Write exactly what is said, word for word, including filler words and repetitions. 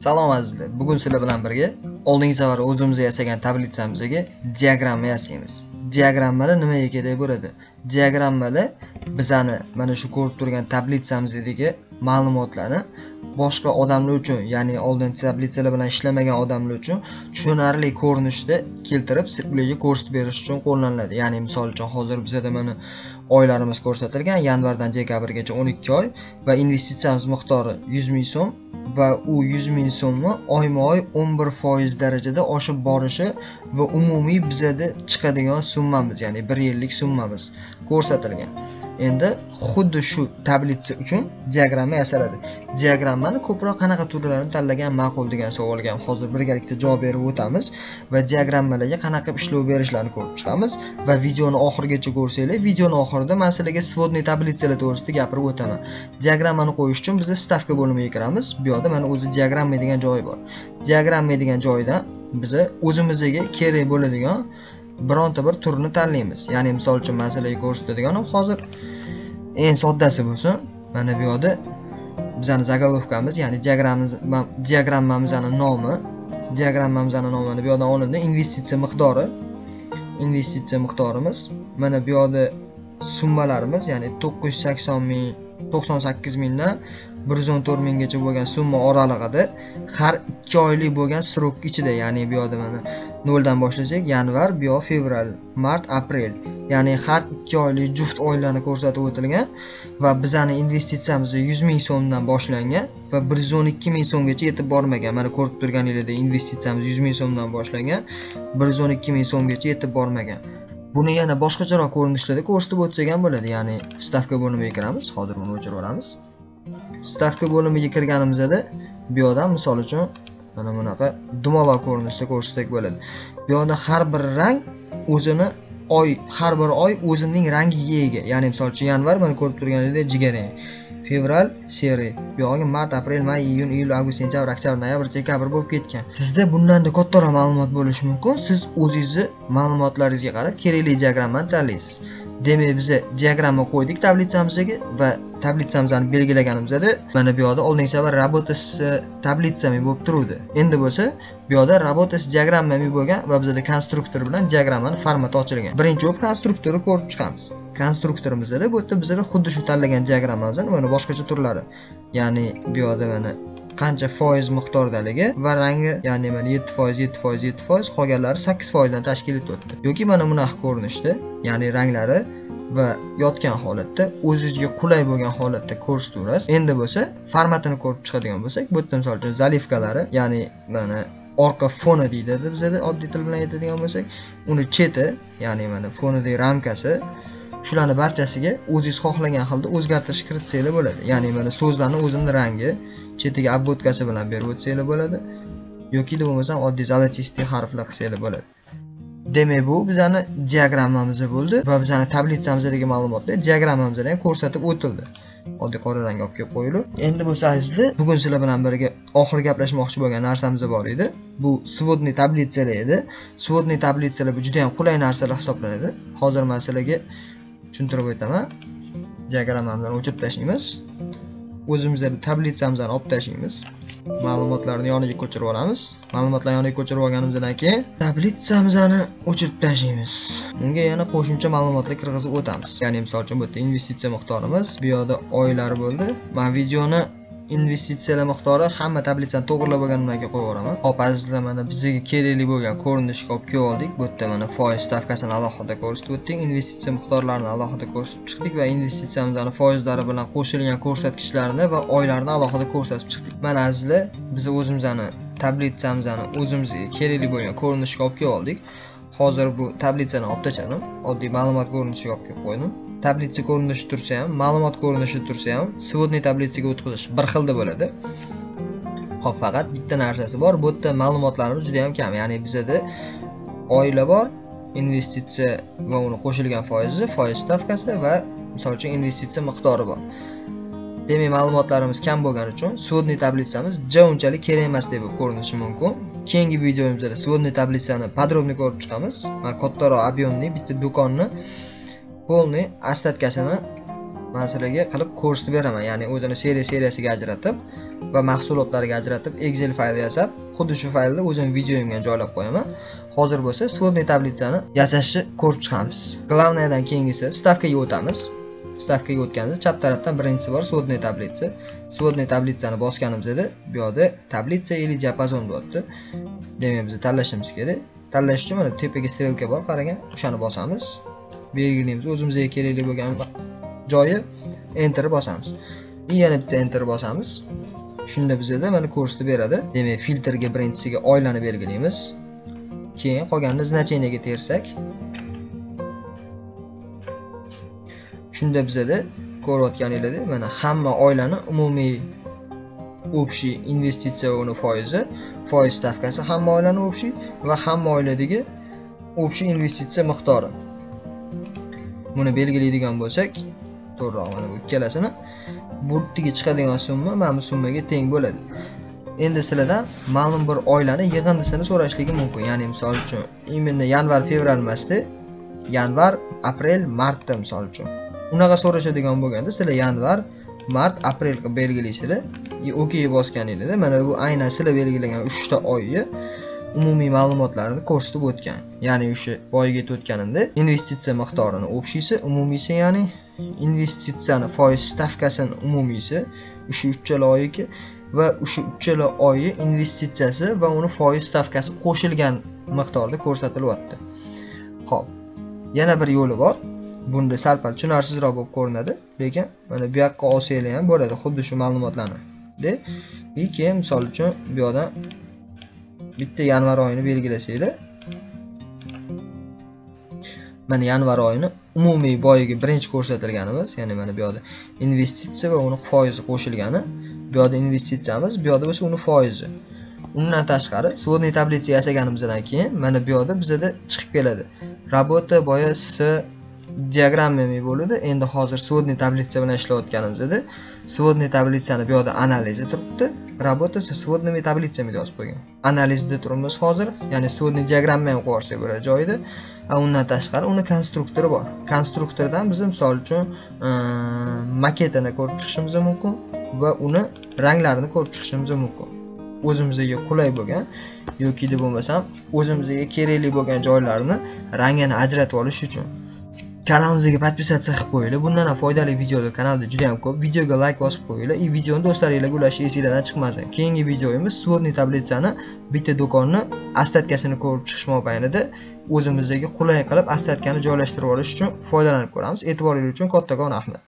Salom azizlar. Bugun sizlar bilan birga oldingi safar o'zimiz yasagan tablitsamizga diagramma yasaymiz. Diagrammalar nimaga kerak bo'ladi? Diagrammalar bizani mana shu ko'rib turgan tablitsamizdagi ma'lumotlarni boshqa odamlar uchun, ya'ni oldin tablitsalar bilan ishlamagan odamlar uchun tushunarli ko'rinishda keltirib, ularga ko'rsatib berish uchun qo'llaniladi. Ya'ni misol uchun hozir bizda mana oylarimiz ko'rsatilgan, yanvardan dekabrgacha o'n ikki oy va investitsiyamiz miqdori yuz ming so'm va u yuz ming so'mni oyma-oy o'n bir foiz darajada oshib borishi va umumiy bizada chiqadigan summamiz, ya'ni bir yillik summamiz ko'rsatilgan. Endi xuddi shu tablitsa uchun diagramma yasaladi. Diagrammani ko'proq qanaqa turlarni tanlagan ma'qul degan savolga ham hozir birgalikda javob berib o'tamiz va diagrammalarga qanaqa ishlov berishlarini ko'rib chiqamiz va videoni oxirigacha ko'rsanglar, videoni oxirida men sizlarga svodniy tablitsalar to'g'risida gapirib o'taman. Diagrammani qo'yish uchun biz stavka bo'limiga kiramiz. Bu yerda mana o'zi diagramma degan joy bor. Diagramma degan joyda biz o'zimizga kerak bo'ladigan bironta bir turni tanlaymiz. Ya'ni misol uchun men sizlarga ko'rsatadiganim hozir eng soddasi bo'lsin. Mana bu yerda bizning zagolovkamiz, ya'ni diagrammamiz diagrammamizning nomi, diagrammamizning nomini bu yerdan olindi. Investitsiya miqdori, investitsiya miqdorimiz, mana bu yerda summalarimiz, ya'ni to'qqiz yuz sakson ming, to'qson sakkiz mingdan bir yuz o'n to'rt minggacha bo'lgan summa oralig'ida har ikki oylik bo'lgan srok ichida, ya'ni bu yerda mana noldan boshlasak, yanvar, bu yer fevral, mart, aprel, ya'ni har ikki oylik juft oylarni ko'rsatib o'tilgan va bizning investitsiyamiz yuz ming so'mdan boshlangan va bir yuz o'n ikki ming so'mgacha yetib bormagan. Mana ko'rib turganingizdek investitsiyamiz yuz ming so'mdan boshlangan, bir yuz o'n ikki ming so'mgacha yetib bormagan. Buni yana boshqacharoq ko'rinishlarda ko'rsatib o'tsak ham bo'ladi. Ya'ni stavka bo'limiga kiramiz. Hozir buni o'chirib olamiz. Stavka bo'limiga kirganimizda bu yerdan misol uchun mana bunaqa dumaloq ko'rinishda ko'rsatak bo'ladi. Bu yerda har bir rang o'zini oy, har bir oy o'zining rangiga ega. Ya'ni misol uchun yanvar mana ko'rib turganingizdek jigarrang, fevral seri, bu yerga mart, aprel, may, iyun, iyul, avgust, sentyabr, oktyabr, noyabr, dekabr bo'lib ketgan. Sizda bundan-da kattaroq ma'lumot bo'lishi mumkin. Siz o'zingizni ma'lumotlaringizga qarab kerakli diagrammani tanlaysiz. Demak, biz diagramma qo'ydik tablitsamizga va tablitsamizni belgilaganimizda mana bu yerda oldingi safar работас tablitsami bo'lib turuvdi. Endi bo'lsa, bu yerda работас diagrammami bo'lgan va bizda konstruktor bilan diagrammani formati ochilgan. Birinchi bo'lib konstruktorni ko'rib chiqamiz. Konstruktorimizda bu yerda bizda xuddi shu tanlagan diagrammamizning mana boshqacha turlari. Ya'ni bu yerda mana qancha foiz miqdordaligi va rangi, ya'ni mana yetti foiz, yetti foiz, yetti foiz, qolganlari sakkiz foiz dan tashkil etibdi. Yoki mana bunaqa ko'rinishda, ya'ni ranglari va yotgan holatda o'zingizga qulay bo'lgan holatda ko'rsataverasiz. Endi bo'lsa, formatini ko'rib chiqadigan bo'lsak, bu yerda misol uchun zalivkalari, ya'ni mana orqa foni deydi bizda oddiy til bilan aytadigan bo'lsak, uni cheti, ya'ni mana fonidagi ramkasi, shularni barchasiga o'zingiz xohlagan xilda o'zgartirish kiritsanglar bo'ladi. Ya'ni mana so'zlarning o'zining rangi, chetiga obvodkasi bilan berib o'tsanglar bo'ladi. Yoki da bo'lmasa oddiy zolotistый harflar qilsanglar bo'ladi. Demak, bu bizning diagrammamiz bo'ldi va bizning tablitsamizdagi ma'lumotlar diagrammamizda ham ko'rsatib o'tildi. Oddiy qora rang olib kelib qo'yilib. Endi bo'lsa azizlar, bugun sizlar bilan birga oxir gaplashmoqchi bo'lgan narsamiz bor edi. Bu svodniy tablitsalar edi. Svodniy tablitsalar bu juda ham qulay narsalar hisoblanadi. Hozir men sizlarga tushuntirib o'taman. Diagrammamizni o'chirib tashlaymiz. O'zimizga tablitsamizni olib tashlaymiz. Ma'lumotlarni yoniga ko'chirib olamiz. Ma'lumotlarni yoniga ko'chirib olganimizdan keyin tablitsamizni o'chirib tashlaymiz. Unga yana qo'shimcha ma'lumotlar kirgizib o'tamiz. Ya'ni misol uchun bu yerda investitsiya miqdorimiz, bu yerda oylar bo'ldi. Men videoni investitsiyalar miqdori hamma tablitsani to'g'rilab bo'lganimdan keyin qo'yib yuboraman. Hop azizlar, mana bizga kerakli bo'lgan ko'rinishga olib kelib oldik. Bu yerda mana foiz stavkasini alohida ko'rsatib o'tdik, investitsiya miqdorlarini alohida ko'rsatib chiqdik va investitsiyamizning foizlari bilan qo'shilgan ko'rsatkichlarini va oylarni alohida ko'rsatib chiqdik. Mana azizlar, biz o'zimizning tablitsamizni o'zimizga kerakli bo'lgan ko'rinishga olib kelib oldik. Hozir bu tablitsani olib tashladim. Oddiy ma'lumot ko'rinishiga olib kelib qo'ydim. Tablitsa ko'rinishi tursa ham, ma'lumot ko'rinishi tursa ham, svodniy tablitsaga o'tkazish bir xilda bo'ladi. Xo'p, faqat bitta narsasi bor. Bu yerda ma'lumotlarimiz juda ham kam. Ya'ni bizda oylar bor, investitsiya va uni qo'shilgan foizi, foiz stavkasi va misol uchun investitsiya miqdori bor. Demak, ma'lumotlarimiz kam bo'lgani uchun svodniy tablitsamiz ja unchalik kerak emas deb ko'rinishi mumkin. Keyingi videomizda svodniy tablitsani podrobniy ko'rib chiqamiz. Men kattaroq объемli bitta do'konni polniy ostatkasini men sizlarga qilib ko'rsatib beraman, ya'ni o'zini seriya seriyasiga ajratib va mahsulotlarga ajratib Excel fayl yasab, xuddi shu faylni o'zim videoyimga joylab qo'yaman. Hozir bo'lsa svodniy tablitsani yasashni ko'rib chiqamiz. Glavnaydan keyingisi stavkaga o'tamiz. Stavkaga o'tganimizda chap tarafdan birinchisi bor svodniy tablitsa. Svodniy tablitsani bosganimizda bu yerda tablitsa или diapazon bo'lyapti. Demak, biz tanlashimiz kerak. Tanlash uchun mana tepaga strelka bor, qaragan, o'shani bosamiz. Belgilaymiz o'zimizga kerakli bo'lgan joyi, enter bosamiz. Yana bitta enter bosamiz. Shunda bizda mana ko'rsatib beradi. Demak, filtrga birinchisiga oylani belgilaymiz. Keyin qolganini значениyaga tersak, shunda bizda ko'rayotganingizda mana hamma oylani umumiy общий investitsiya va uni foizi, foiz stavkasi hamma oylani общий va hamma oyladagi общий investitsiya miqdori. Buni belgilaydigan bo'lsak, to'g'riroq mana bu ikkalasini bu yerga chiqadigan summa mana bu summaga teng bo'ladi. Endi sizlardan ma'lum bir oylani yig'indisini so'rashligi mumkin. Ya'ni misol uchun, imенно yanvar, fevral emasdi, yanvar, aprel, martda misol uchun. Unaqa so'rashadigan bo'lganda sizlar yanvar, mart, aprel qilib belgilaysizlar. OK bosganingizda mana bu aynan sizlar belgilagan uch ta oyni umumiy ma'lumotlarini ko'rsatib o'tgan. Ya'ni o'sha boyiga yetib o'tganimda investitsiya miqdorini общийsi, umumiysi, ya'ni investitsiyani foiz stavkasini umumiysi, o'sha uchala oyga va o'sha uchala oyi investitsiyasi va uni foiz stavkasi qo'shilgan miqdorda ko'rsatilyapti. Xo'p, yana bir yo'li bor. Bunda sal-pal tushunarsizroq bo'lib ko'rinadi, lekin mana bu yoqqa olsanglar ham bo'ladi, xuddi shu ma'lumotlarni. De, keyin misol uchun bu yerdan bitta yanvar oyini belgilasanglar. Mana yanvar oyini umumiy boyiga birinchi ko'rsatilganimiz, ya'ni mana bu yerda investitsiya va uni foizi qo'shilgani, bu yerda investitsiyamiz, bu yerda bo'lsa uni foizi. Undan tashqari svodniy tablitsa yasaganimizdan keyin mana bu yerda bizda chiqib keladi. Работа boya s diagrammami bo'ladi. Endi hozir svodniy tablitsa bilan ishlayotganimizda svodniy tablitsani bu yerda analizi turibdi. Работа с сводными таблицами deb yozib qo'ygan. Analizda turibmiz hozir, ya'ni svodniy diagramma ham qo'yarsak bo'ladi joyida. Undan tashqari uni konstruktori bor. Konstruktordan biz misol uchun maketini ko'rib chiqishimiz mumkin va uni ranglarini ko'rib chiqishimiz mumkin. O'zimizga qulay bo'lgan yoki deb bo'lmasam o'zimizga kerakli bo'lgan joylarini rangini ajratib olish uchun kanalimizga podpisatsiya qilib qo'yinglar. Bundan ham foydali videolar kanalda juda ham ko'p. Videoga like bosib qo'yinglar. I videoni do'stlaringizga ulash esingizdan chiqmasin. Keyingi videoyimiz svodniy tablitsani bitta do'konni ostatkasini ko'rib chiqish mobaynida o'zimizga qulay qilib ostatkani joylashtirib olish uchun foydalanib ko'ramiz. E'tiboringiz uchun kattakon rahmat.